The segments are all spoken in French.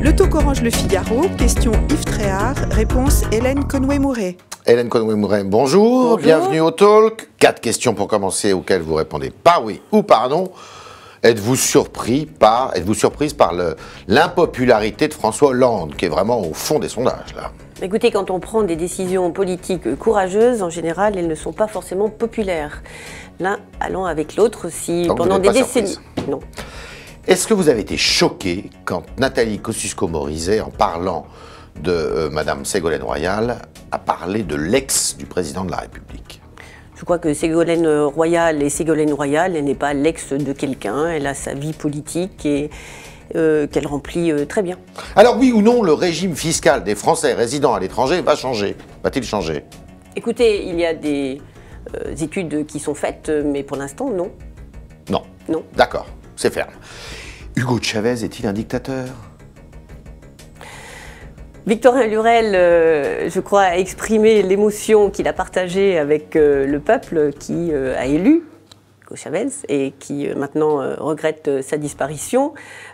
Le Talk Orange Le Figaro, question Yves Tréhard, réponse Hélène Conway-Mouret. Hélène Conway-Mouret, bonjour, bienvenue au Talk. 4 questions pour commencer auxquelles vous répondez par oui ou par non. Êtes-vous surprise par l'impopularité de François Hollande, qui est vraiment au fond des sondages, là? Écoutez, quand on prend des décisions politiques courageuses, en général, elles ne sont pas forcément populaires. L'un allant avec l'autre, si donc pendant vous des n'êtes pas décennies... surprise. Non. Est-ce que vous avez été choqué quand Nathalie Kosciusko-Morizet, en parlant de Madame Ségolène Royal, a parlé de l'ex du président de la République? Je crois que Ségolène Royal est Ségolène Royal, elle n'est pas l'ex de quelqu'un, elle a sa vie politique et qu'elle remplit très bien. Alors oui ou non, le régime fiscal des Français résidant à l'étranger va changer? Va-t-il changer? Écoutez, il y a des études qui sont faites, mais pour l'instant, non. Non. Non. D'accord, c'est ferme. Hugo Chavez est-il un dictateur? Victorin Lurel, je crois, a exprimé l'émotion qu'il a partagée avec le peuple qui a élu Hugo Chavez et qui maintenant regrette sa disparition.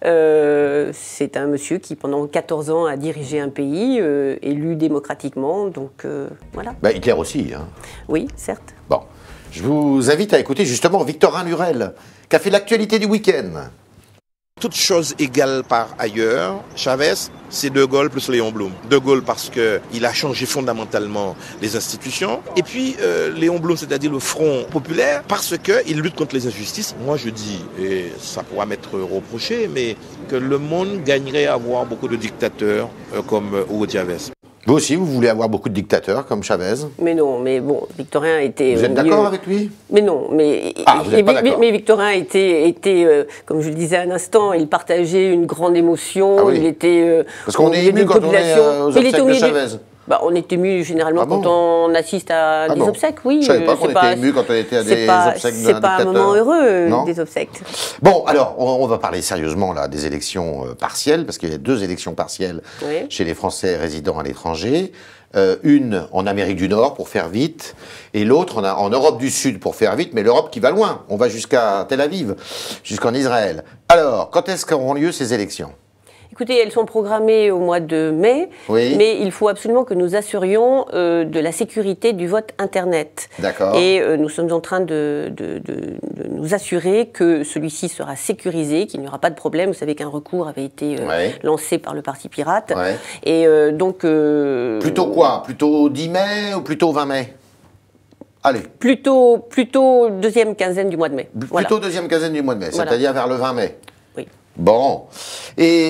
C'est un monsieur qui, pendant 14 ans, a dirigé un pays élu démocratiquement, donc voilà. Bah, Hitler aussi, hein. Oui, certes. Bon, je vous invite à écouter justement Victorin Lurel, qui a fait l'actualité du week-end. Toutes choses égales par ailleurs, Chavez, c'est De Gaulle plus Léon Blum. De Gaulle parce qu'il a changé fondamentalement les institutions. Et puis Léon Blum, c'est-à-dire le Front populaire, parce qu'il lutte contre les injustices. Moi je dis, et ça pourra m'être reproché, mais que le monde gagnerait à avoir beaucoup de dictateurs comme Hugo Chavez. Vous aussi, vous voulez avoir beaucoup de dictateurs comme Chavez? Mais non, mais bon, Victorin était... Vous êtes d'accord avec lui? Mais non, mais... Vous n'êtes pas d'accord? Mais Victorin était comme je le disais un instant, il partageait une grande émotion, Ah oui. Il était... Parce qu'on est ému quand on est aux obsèques de Chavez. Bah, on est ému généralement bon quand on assiste à des obsèques, oui. Je ne savais pas qu'on était ému quand on était à des obsèques d'un dictateur. C'est pas un moment heureux, non, des obsèques. Bon, alors, on va parler sérieusement là des élections partielles, parce qu'il y a 2 élections partielles chez les Français résidant à l'étranger. Une en Amérique du Nord, pour faire vite, et l'autre en Europe du Sud, pour faire vite, mais l'Europe qui va loin. On va jusqu'à Tel Aviv, jusqu'en Israël. Alors, quand est-ce qu'auront lieu ces élections? Écoutez, elles sont programmées au mois de mai, oui. Mais il faut absolument que nous assurions de la sécurité du vote Internet. D'accord. Et nous sommes en train de nous assurer que celui-ci sera sécurisé, qu'il n'y aura pas de problème. Vous savez qu'un recours avait été lancé par le Parti Pirate. Ouais. Et donc... plutôt quoi? Plutôt 10 mai ou plutôt 20 mai? Allez. Plutôt deuxième quinzaine du mois de mai. Plutôt deuxième quinzaine du mois de mai, c'est-à-dire vers le 20 mai. Oui. Bon. Et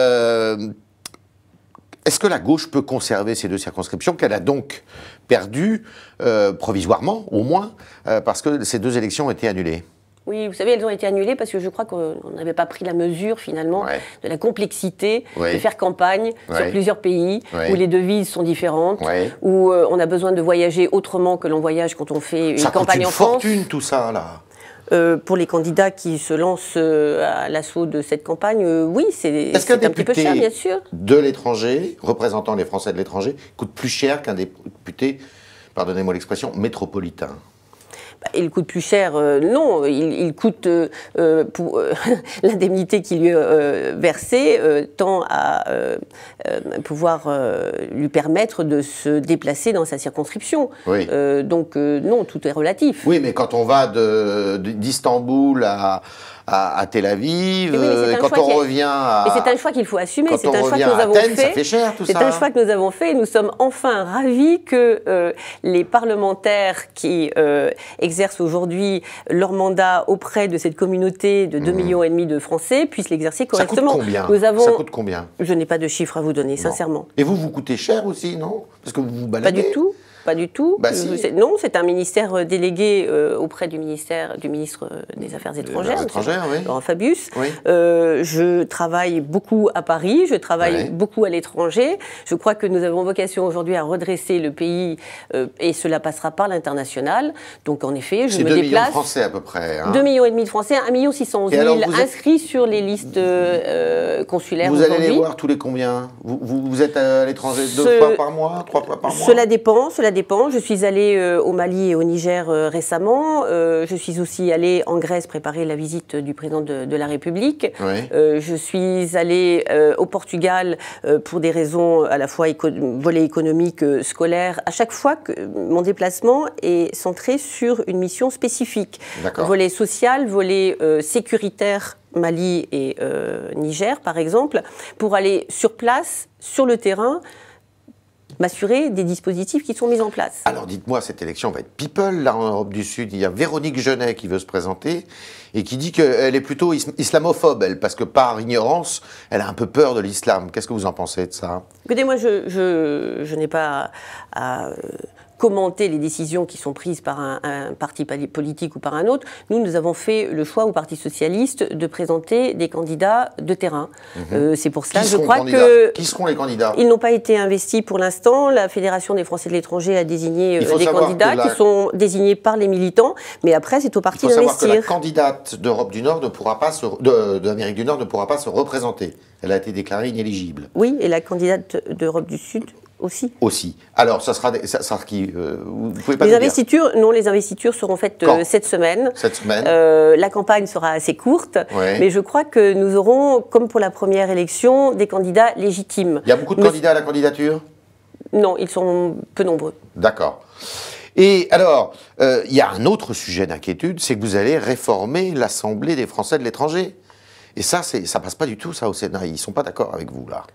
est-ce que la gauche peut conserver ces 2 circonscriptions qu'elle a donc perdues, provisoirement au moins, parce que ces 2 élections ont été annulées? Oui, vous savez, elles ont été annulées parce que je crois qu'on n'avait pas pris la mesure, finalement, de la complexité de faire campagne sur plusieurs pays, où les devises sont différentes, où on a besoin de voyager autrement que l'on voyage quand on fait une campagne en France. Ça coûte une fortune, tout ça, là. Pour les candidats qui se lancent à l'assaut de cette campagne, oui, c'est un petit peu cher, bien sûr. De l'étranger, représentant les Français de l'étranger, coûte plus cher qu'un député, pardonnez-moi l'expression, métropolitain. Il coûte plus cher, non, il coûte pour l'indemnité qui lui est versée tend à pouvoir lui permettre de se déplacer dans sa circonscription. Oui. Donc non, tout est relatif. Oui, mais quand on va d'Istanbul à Tel Aviv, et quand on revient à... Mais c'est un choix qu'il faut assumer, c'est un choix que nous avons fait. Ça fait cher, tout ça. C'est un choix que nous avons fait et nous sommes enfin ravis que les parlementaires qui exercent aujourd'hui leur mandat auprès de cette communauté de 2,5 millions de Français puissent l'exercer correctement. Ça coûte combien? Ça coûte combien? Je n'ai pas de chiffres à vous donner, sincèrement. Et vous coûtez cher aussi, non? Parce que vous vous baladez. Pas du tout. Pas du tout. Bah si. Non, c'est un ministère délégué auprès du ministre des Affaires étrangères, Laurent Fabius. Oui. Je travaille beaucoup à Paris, je travaille beaucoup à l'étranger. Je crois que nous avons vocation aujourd'hui à redresser le pays et cela passera par l'international. Donc en effet, je me déplace. C'est 2 millions de Français à peu près. Hein. 2,5 millions de Français, 1 611 000 inscrits sur les listes consulaires Vous aujourd'hui. allez les voir tous les combien? Vous êtes à l'étranger 2 fois par mois, 3 fois par mois? Cela dépend. Je suis allée au Mali et au Niger récemment. Je suis aussi allée en Grèce préparer la visite du président de la République. Oui. Je suis allée au Portugal pour des raisons à la fois volet économique, scolaire. À chaque fois que mon déplacement est centré sur une mission spécifique. Volet social, volet sécuritaire, Mali et Niger par exemple, pour aller sur place, sur le terrain, m'assurer des dispositifs qui sont mis en place. Alors dites-moi, cette élection va être people là en Europe du Sud. Il y a Véronique Genet qui veut se présenter et qui dit qu'elle est plutôt islamophobe, elle, parce que par ignorance, elle a un peu peur de l'islam. Qu'est-ce que vous en pensez de ça? Écoutez, moi je n'ai pas à commenter les décisions qui sont prises par un parti politique ou par un autre. Nous avons fait le choix au Parti socialiste de présenter des candidats de terrain. C'est pour cela, je crois que... Qui seront les candidats? Ils n'ont pas été investis pour l'instant. La Fédération des Français de l'étranger a désigné des candidats qui sont désignés par les militants, mais après c'est au parti d'investir. Il faut savoir que la candidate d'Europe du Nord ne pourra pas d'Amérique du Nord ne pourra pas se représenter. Elle a été déclarée inéligible. Oui, et la candidate d'Europe du Sud aussi. Alors, ça sera qui vous pouvez pas les investitures, non, les investitures seront faites cette semaine. La campagne sera assez courte, mais je crois que nous aurons, comme pour la première élection, des candidats légitimes. Il y a beaucoup de candidats à la candidature? Non, ils sont peu nombreux. D'accord. Et alors, il y a un autre sujet d'inquiétude, c'est que vous allez réformer l'Assemblée des Français de l'étranger. Et ça passe pas du tout, ça, au Sénat. Ils sont pas d'accord avec vous, là.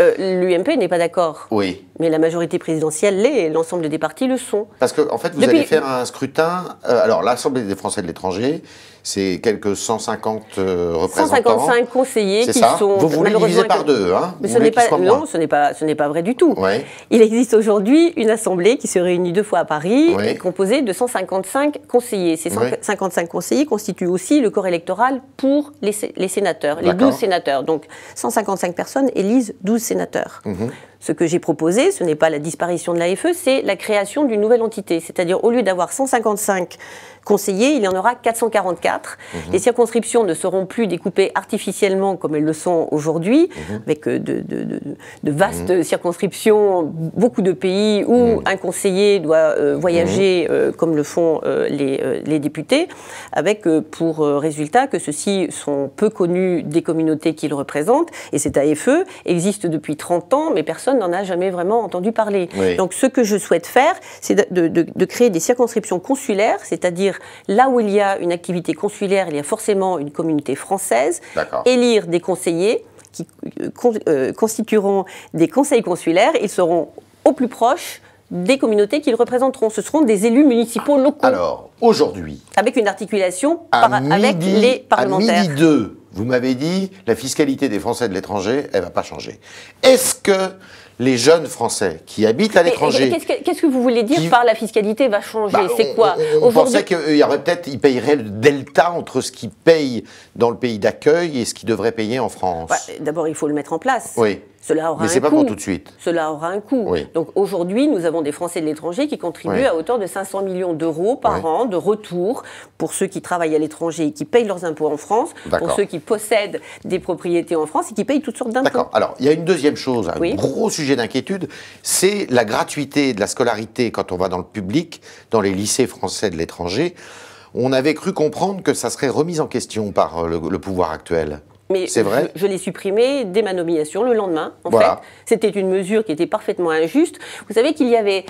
L'UMP n'est pas d'accord. Oui. Mais la majorité présidentielle l'est et l'ensemble des partis le sont. Parce qu'en fait, vous allez faire un scrutin... alors, l'Assemblée des Français de l'étranger, c'est quelques 150 représentants. 155 conseillers qui sont... Vous voulez diviser par deux, hein? Mais ce n'est pas vrai du tout. Ouais. Il existe aujourd'hui une assemblée qui se réunit 2 fois à Paris, composée de 155 conseillers. Ces 155 conseillers constituent aussi le corps électoral pour les sénateurs, les 12 sénateurs. Donc 155 personnes élisent 12 sénateurs. Ce que j'ai proposé, ce n'est pas la disparition de l'AFE, c'est la création d'une nouvelle entité. C'est-à-dire, au lieu d'avoir 155 conseillers, il y en aura 444. Les circonscriptions ne seront plus découpées artificiellement comme elles le sont aujourd'hui, avec de vastes circonscriptions, beaucoup de pays où un conseiller doit voyager comme le font les députés, avec pour résultat que ceux-ci sont peu connus des communautés qu'ils représentent. Et cette AFE existe depuis 30 ans, mais personne n'en a jamais vraiment entendu parler. Donc ce que je souhaite faire, c'est de créer des circonscriptions consulaires, c'est-à-dire là où il y a une activité consulaire, il y a forcément une communauté française, élire des conseillers qui constitueront des conseils consulaires, ils seront au plus proche des communautés qu'ils représenteront. Ce seront des élus municipaux locaux. Alors, aujourd'hui... Avec une articulation avec les parlementaires. À midi 2, vous m'avez dit, la fiscalité des Français de l'étranger, elle ne va pas changer. Est-ce que les jeunes Français qui habitent à l'étranger... Qu'est-ce que vous voulez dire par la fiscalité va changer? C'est quoi? On pensait qu'il y aurait peut-être, ils payeraient le delta entre ce qu'ils payent dans le pays d'accueil et ce qu'ils devraient payer en France. D'abord, il faut le mettre en place. Oui. Cela aura mais c'est pas pour tout de suite. Cela aura un coût. Donc aujourd'hui, nous avons des Français de l'étranger qui contribuent à hauteur de 500 millions d'euros par an de retour pour ceux qui travaillent à l'étranger et qui payent leurs impôts en France, pour ceux qui possèdent des propriétés en France et qui payent toutes sortes d'impôts. D'accord. Alors, il y a une deuxième chose, un gros sujet d'inquiétude, c'est la gratuité de la scolarité quand on va dans le public, dans les lycées français de l'étranger. On avait cru comprendre que ça serait remis en question par le pouvoir actuel. Mais je l'ai supprimé dès ma nomination, le lendemain, en fait. C'était une mesure qui était parfaitement injuste. Vous savez qu'il y avait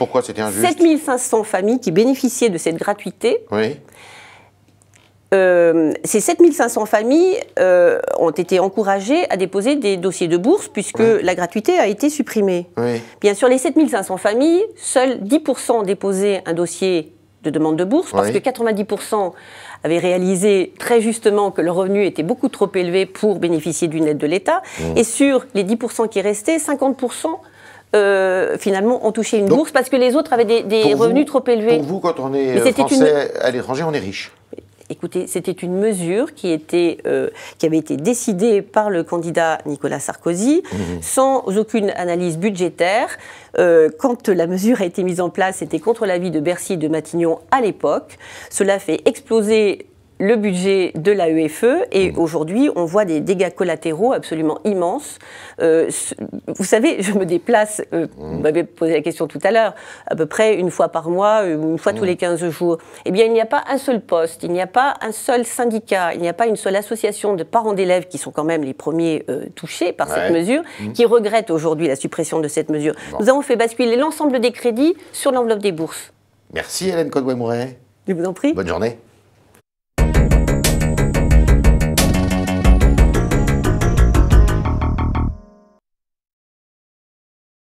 7500 familles qui bénéficiaient de cette gratuité. Ces 7500 familles ont été encouragées à déposer des dossiers de bourse puisque la gratuité a été supprimée. Bien sûr, les 7500 familles, seuls 10% ont déposé un dossier de demande de bourse parce que 90% avaient réalisé très justement que le revenu était beaucoup trop élevé pour bénéficier d'une aide de l'État. Et sur les 10% qui restaient, 50% finalement ont touché une bourse parce que les autres avaient des revenus trop élevés. Pour vous, quand on est français à l'étranger, on est riche? Écoutez, c'était une mesure qui avait été décidée par le candidat Nicolas Sarkozy, sans aucune analyse budgétaire. Quand la mesure a été mise en place, c'était contre l'avis de Bercy et de Matignon à l'époque. Cela fait exploser le budget de l'AEFE et aujourd'hui on voit des dégâts collatéraux absolument immenses. Vous savez, je me déplace, vous m'avez posé la question tout à l'heure, à peu près une fois par mois, une fois tous les 15 jours. Eh bien il n'y a pas un seul poste, il n'y a pas un seul syndicat, il n'y a pas une seule association de parents d'élèves qui sont quand même les premiers touchés par cette mesure, qui regrettent aujourd'hui la suppression de cette mesure. Nous avons fait basculer l'ensemble des crédits sur l'enveloppe des bourses. Merci Hélène Conway-Mouret. Je vous en prie. Bonne journée.